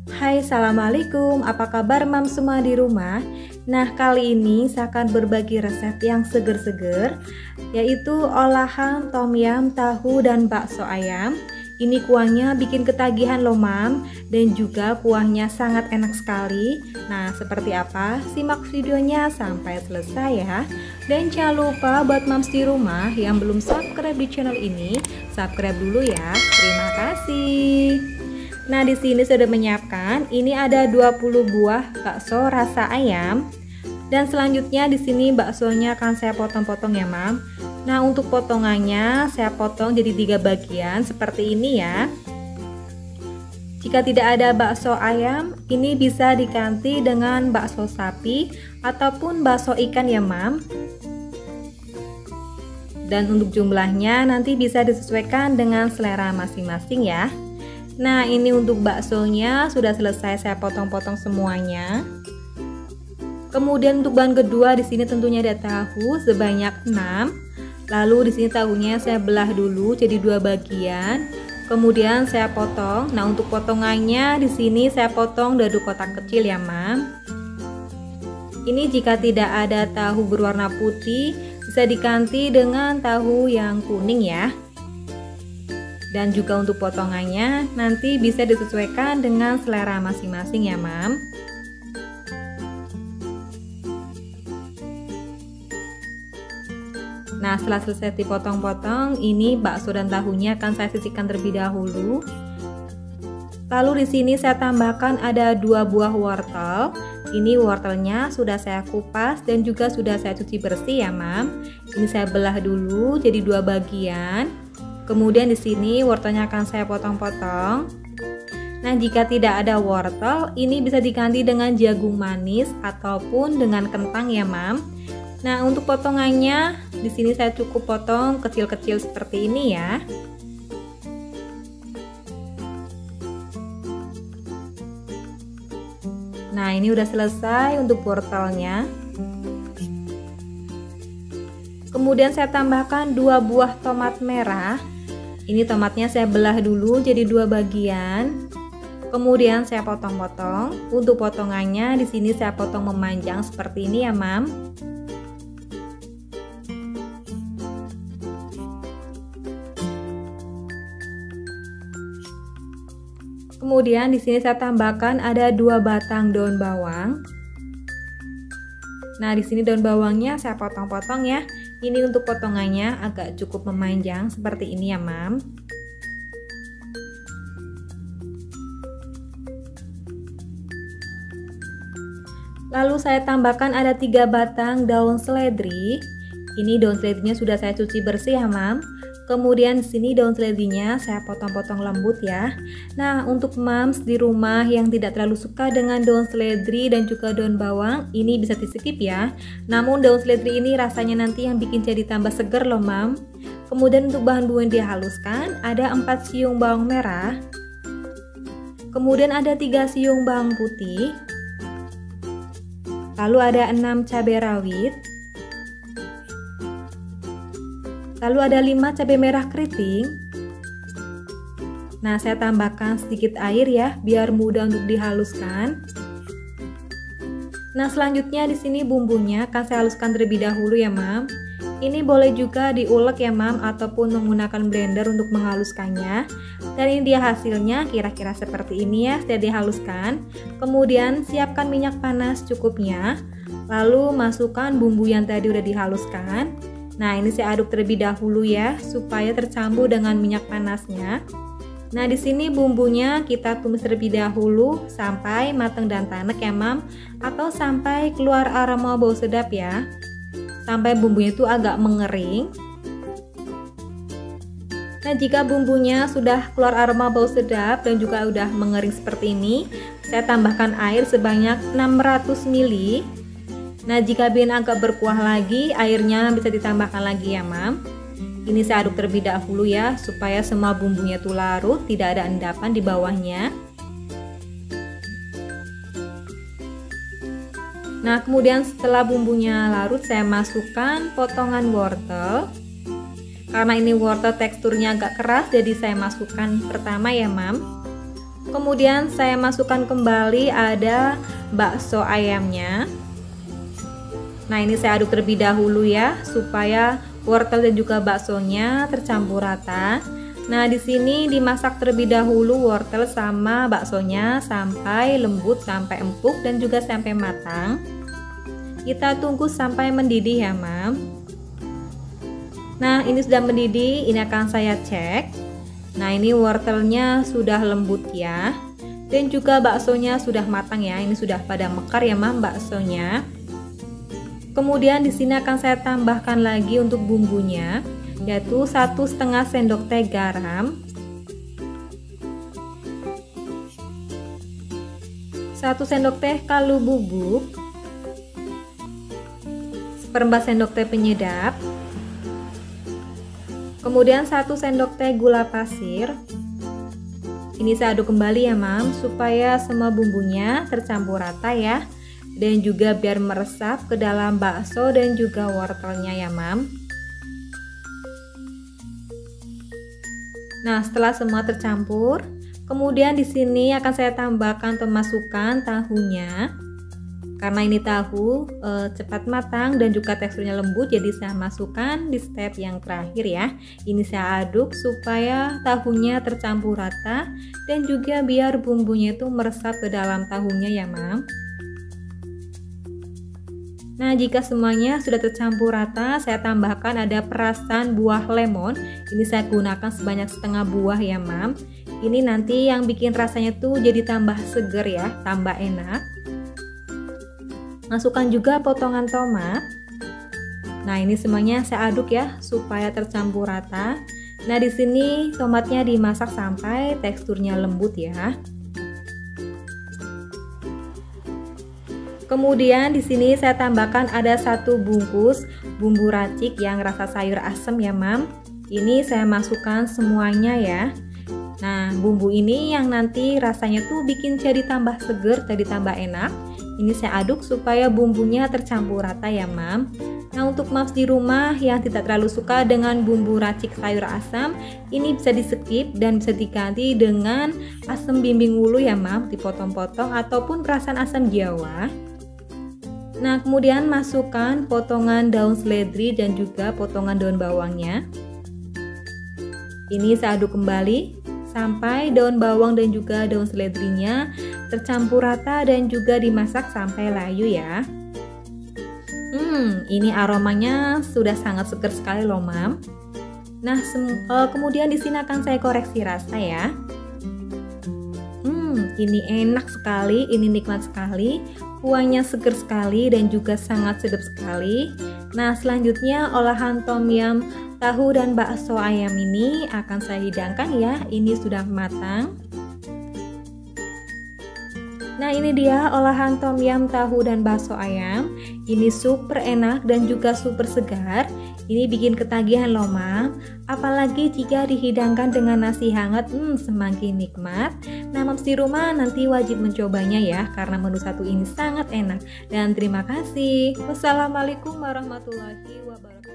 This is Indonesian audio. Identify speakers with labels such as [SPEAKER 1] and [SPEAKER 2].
[SPEAKER 1] Hai, assalamualaikum. Apa kabar mam semua di rumah? Nah, kali ini saya akan berbagi resep yang seger-seger, yaitu olahan tom yum tahu dan bakso ayam. Ini kuahnya bikin ketagihan loh mam, dan juga kuahnya sangat enak sekali. Nah, seperti apa? Simak videonya sampai selesai ya. Dan jangan lupa buat mams di rumah yang belum subscribe di channel ini, subscribe dulu ya. Terima kasih. Nah, di sini sudah menyiapkan. Ini ada 20 buah bakso rasa ayam. Dan selanjutnya di sini baksonya akan saya potong-potong ya, Mam. Nah, untuk potongannya saya potong jadi 3 bagian seperti ini ya. Jika tidak ada bakso ayam, ini bisa diganti dengan bakso sapi ataupun bakso ikan ya, Mam. Dan untuk jumlahnya nanti bisa disesuaikan dengan selera masing-masing ya. Nah, ini untuk baksonya sudah selesai saya potong-potong semuanya. Kemudian untuk bahan kedua di sini tentunya ada tahu sebanyak 6. Lalu di sini tahunya saya belah dulu jadi 2 bagian. Kemudian saya potong. Nah, untuk potongannya di sini saya potong dadu kotak kecil ya, Mam. Ini jika tidak ada tahu berwarna putih, bisa diganti dengan tahu yang kuning ya. Dan juga untuk potongannya nanti bisa disesuaikan dengan selera masing-masing ya, Mam. Nah, setelah selesai dipotong-potong, ini bakso dan tahunya akan saya sisihkan terlebih dahulu. Lalu di sini saya tambahkan ada 2 buah wortel. Ini wortelnya sudah saya kupas dan juga sudah saya cuci bersih ya, Mam. Ini saya belah dulu jadi 2 bagian. Kemudian di sini wortelnya akan saya potong-potong. Nah, jika tidak ada wortel, ini bisa diganti dengan jagung manis ataupun dengan kentang ya, Mam. Nah, untuk potongannya di sini saya cukup potong kecil-kecil seperti ini ya. Nah, ini udah selesai untuk wortelnya. Kemudian saya tambahkan 2 buah tomat merah. Ini tomatnya saya belah dulu jadi 2 bagian. Kemudian saya potong-potong. Untuk potongannya di sini saya potong memanjang seperti ini ya, Mam. Kemudian di sini saya tambahkan ada 2 batang daun bawang. Nah, di sini daun bawangnya saya potong-potong ya. Ini untuk potongannya agak cukup memanjang seperti ini ya, Mam. Lalu saya tambahkan ada 3 batang daun seledri. Ini daun seledrinya sudah saya cuci bersih ya, Mam. Kemudian di sini daun seledrinya saya potong-potong lembut ya. Nah, untuk mams di rumah yang tidak terlalu suka dengan daun seledri dan juga daun bawang, ini bisa di-skip ya. Namun daun seledri ini rasanya nanti yang bikin jadi tambah seger loh, Mam. Kemudian untuk bahan bumbu yang dihaluskan ada 4 siung bawang merah. Kemudian ada 3 siung bawang putih. Lalu ada 6 cabai rawit. Lalu ada 5 cabai merah keriting. Nah, saya tambahkan sedikit air ya, biar mudah untuk dihaluskan. Nah, selanjutnya di sini bumbunya akan saya haluskan terlebih dahulu ya, Mam. Ini boleh juga diulek ya, Mam, ataupun menggunakan blender untuk menghaluskannya. Dan ini dia hasilnya, kira-kira seperti ini ya, setelah dihaluskan. Kemudian siapkan minyak panas cukupnya. Lalu masukkan bumbu yang tadi udah dihaluskan. Nah, ini saya aduk terlebih dahulu ya, supaya tercampur dengan minyak panasnya. Nah, di sini bumbunya kita tumis terlebih dahulu sampai matang dan tanek ya, Mam, atau sampai keluar aroma bau sedap ya. Sampai bumbunya itu agak mengering. Nah, jika bumbunya sudah keluar aroma bau sedap dan juga udah mengering seperti ini, saya tambahkan air sebanyak 600 ml. Nah, jika ingin agak berkuah lagi, airnya bisa ditambahkan lagi ya, Mam. Ini saya aduk terlebih dahulu ya, supaya semua bumbunya itu larut, tidak ada endapan di bawahnya. Nah, kemudian setelah bumbunya larut, saya masukkan potongan wortel. Karena ini wortel teksturnya agak keras, jadi saya masukkan pertama ya, Mam. Kemudian saya masukkan kembali ada bakso ayamnya. Nah, ini saya aduk terlebih dahulu ya, supaya wortel dan juga baksonya tercampur rata. Nah, di sini dimasak terlebih dahulu wortel sama baksonya sampai lembut, sampai empuk dan juga sampai matang. Kita tunggu sampai mendidih ya, Mam. Nah, ini sudah mendidih, ini akan saya cek. Nah, ini wortelnya sudah lembut ya. Dan juga baksonya sudah matang ya. Ini sudah pada mekar ya, Mam, baksonya. Kemudian di sini akan saya tambahkan lagi untuk bumbunya, yaitu 1,5 sendok teh garam, 1 sendok teh kaldu bubuk, 1/4 sendok teh penyedap, kemudian 1 sendok teh gula pasir. Ini saya aduk kembali ya, Mam, supaya semua bumbunya tercampur rata ya, dan juga biar meresap ke dalam bakso dan juga wortelnya ya, Mam. Nah, setelah semua tercampur, kemudian di sini akan saya tambahkan atau masukkan tahunya. Karena ini tahu cepat matang dan juga teksturnya lembut, jadi saya masukkan di step yang terakhir ya. Ini saya aduk supaya tahunya tercampur rata dan juga biar bumbunya itu meresap ke dalam tahunya ya, Mam. Nah, jika semuanya sudah tercampur rata, saya tambahkan ada perasan buah lemon. Ini saya gunakan sebanyak setengah buah ya, Mam. Ini nanti yang bikin rasanya tuh jadi tambah seger ya, tambah enak. Masukkan juga potongan tomat. Nah, ini semuanya saya aduk ya supaya tercampur rata. Nah, di sini tomatnya dimasak sampai teksturnya lembut ya. Kemudian di sini saya tambahkan ada 1 bungkus bumbu racik yang rasa sayur asem ya, Mam. Ini saya masukkan semuanya ya. Nah, bumbu ini yang nanti rasanya tuh bikin jadi tambah seger, jadi tambah enak. Ini saya aduk supaya bumbunya tercampur rata ya, Mam. Nah, untuk Mams di rumah yang tidak terlalu suka dengan bumbu racik sayur asam, ini bisa di skip dan bisa diganti dengan asam bimbing wulu ya, Mam, dipotong-potong ataupun perasan asam Jawa. Nah, kemudian masukkan potongan daun seledri dan juga potongan daun bawangnya. Ini saya aduk kembali sampai daun bawang dan juga daun seledrinya tercampur rata dan juga dimasak sampai layu ya. Ini aromanya sudah sangat seger sekali loh, Mam. Nah, kemudian di sini akan saya koreksi rasa ya. Ini enak sekali, ini nikmat sekali, kuahnya seger sekali dan juga sangat sedap sekali. Nah, selanjutnya olahan tom yum tahu dan bakso ayam ini akan saya hidangkan ya. Ini sudah matang. Nah, ini dia olahan tom yum tahu dan bakso ayam. Ini super enak dan juga super segar. Ini bikin ketagihan loh, Mam. Apalagi jika dihidangkan dengan nasi hangat, semakin nikmat. Nah, Mams di rumah nanti wajib mencobanya ya, karena menu satu ini sangat enak. Dan terima kasih. Wassalamualaikum warahmatullahi wabarakatuh.